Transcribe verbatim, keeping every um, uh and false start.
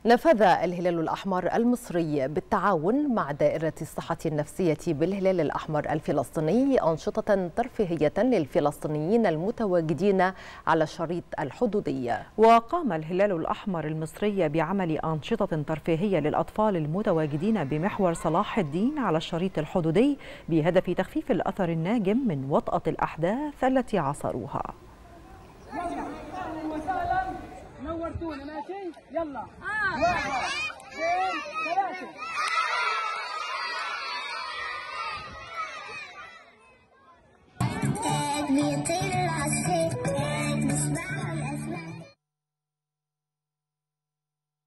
نفذ الهلال الأحمر المصري بالتعاون مع دائرة الصحة النفسية بالهلال الأحمر الفلسطيني أنشطة ترفيهية للفلسطينيين المتواجدين على الشريط الحدودي. وقام الهلال الأحمر المصري بعمل أنشطة ترفيهية للأطفال المتواجدين بمحور صلاح الدين على الشريط الحدودي بهدف تخفيف الأثر الناجم من وطأة الأحداث التي عاصروها. نورتونا ماشي يلا واحد اثنين ثلاثة